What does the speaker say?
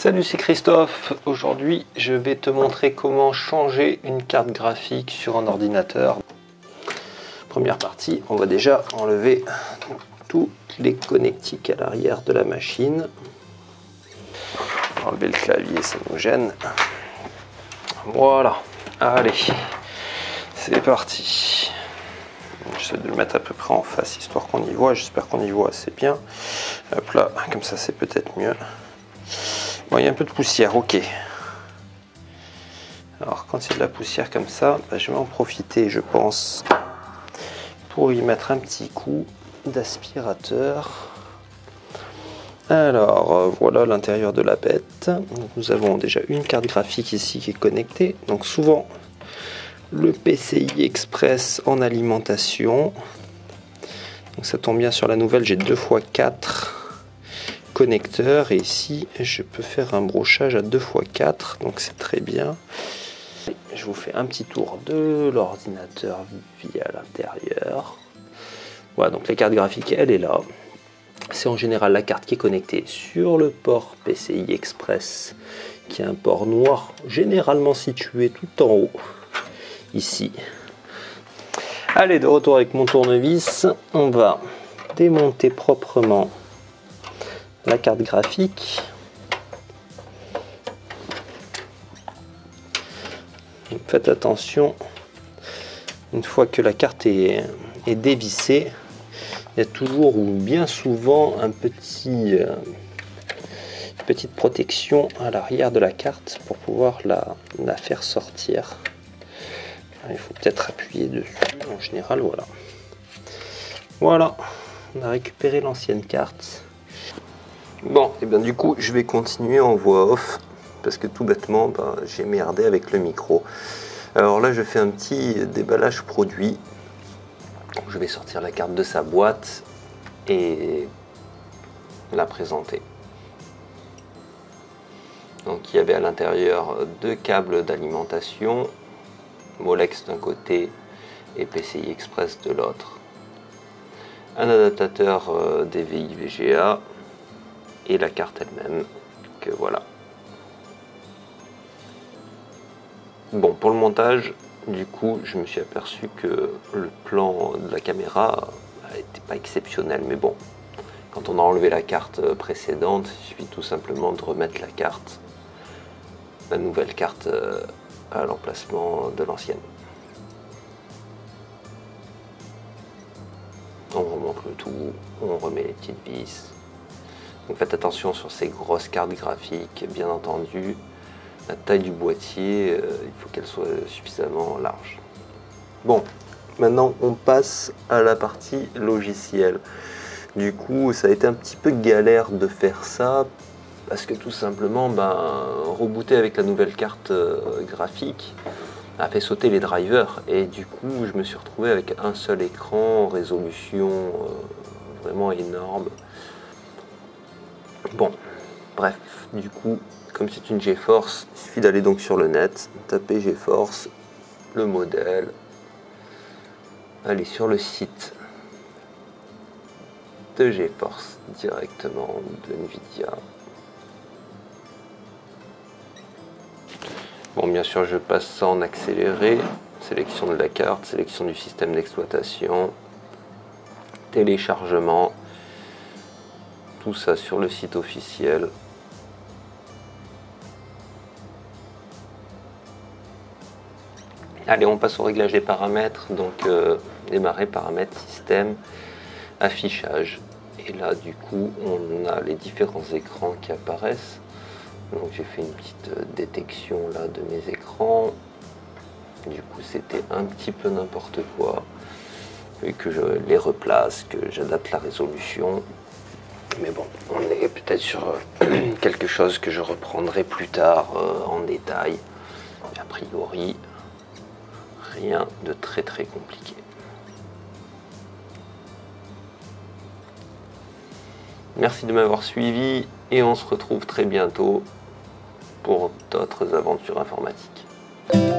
Salut, c'est Christophe. Aujourd'hui, je vais te montrer comment changer une carte graphique sur un ordinateur. Première partie, on va déjà enlever tous les connectiques à l'arrière de la machine. Enlever le clavier, ça nous gêne. Voilà. Allez, c'est parti. J'essaie de le mettre à peu près en face, histoire qu'on y voit. J'espère qu'on y voit assez bien. Hop là, comme ça c'est peut-être mieux. Bon, il y a un peu de poussière, ok. Alors quand il y a de la poussière comme ça, je vais en profiter, je pense, pour y mettre un petit coup d'aspirateur. Alors voilà l'intérieur de la bête. Donc, nous avons déjà une carte graphique ici qui est connectée. Donc souvent le PCI Express en alimentation. Donc ça tombe bien, sur la nouvelle, j'ai 2x4 connecteurs et ici je peux faire un brochage à 2x4, donc c'est très bien. Je vous fais un petit tour de l'ordinateur via l'intérieur. Voilà, donc la carte graphique elle est là. C'est en général la carte qui est connectée sur le port PCI Express, qui est un port noir généralement situé tout en haut ici. Allez, de retour avec mon tournevis, on va démonter proprement la carte graphique. Faites attention, une fois que la carte est dévissée, il y a toujours ou bien souvent une petite protection à l'arrière de la carte pour pouvoir la faire sortir. Il faut peut-être appuyer dessus, en général, voilà. Voilà, on a récupéré l'ancienne carte. Bon, et bien du coup, je vais continuer en voix off, parce que tout bêtement, j'ai merdé avec le micro. Alors là, je fais un petit déballage produit. Je vais sortir la carte de sa boîte et la présenter. Donc il y avait à l'intérieur deux câbles d'alimentation, Molex d'un côté et PCI Express de l'autre. Un adaptateur DVI VGA et la carte elle-même, que voilà. Bon, pour le montage, du coup, je me suis aperçu que le plan de la caméra n'était pas exceptionnel, mais bon, quand on a enlevé la carte précédente, il suffit tout simplement de remettre la nouvelle carte à l'emplacement de l'ancienne. On remonte le tout, on remet les petites vis. Donc faites attention sur ces grosses cartes graphiques, bien entendu. La taille du boîtier, il faut qu'elle soit suffisamment large. Bon, maintenant on passe à la partie logicielle. Du coup, ça a été un petit peu galère de faire ça, parce que tout simplement, rebooter avec la nouvelle carte graphique a fait sauter les drivers. Et du coup, je me suis retrouvé avec un seul écran, résolution vraiment énorme. Bon, bref, du coup, comme c'est une GeForce, il suffit d'aller donc sur le net, taper GeForce, le modèle, aller sur le site de GeForce directement, de Nvidia. Bon, bien sûr, je passe ça en accéléré, sélection de la carte, sélection du système d'exploitation, téléchargement. Tout ça sur le site officiel. Allez, on passe au réglage des paramètres. Donc démarrer, paramètres, système, affichage. Et là, du coup, on a les différents écrans qui apparaissent. Donc j'ai fait une petite détection là de mes écrans. Du coup, c'était un petit peu n'importe quoi. Et que je les replace, que j'adapte la résolution. Mais bon, on est peut-être sur quelque chose que je reprendrai plus tard en détail. Mais a priori, rien de très compliqué. Merci de m'avoir suivi et on se retrouve très bientôt pour d'autres aventures informatiques.